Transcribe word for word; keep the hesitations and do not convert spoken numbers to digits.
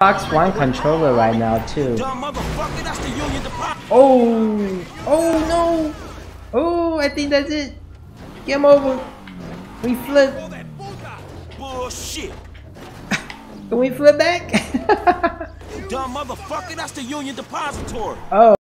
Box one controller right now too. Oh, oh no! Oh, I think that's it. Game over. We flip. Bullshit. Can we flip back? Dumb motherfucker, that's the Union Depository. Oh.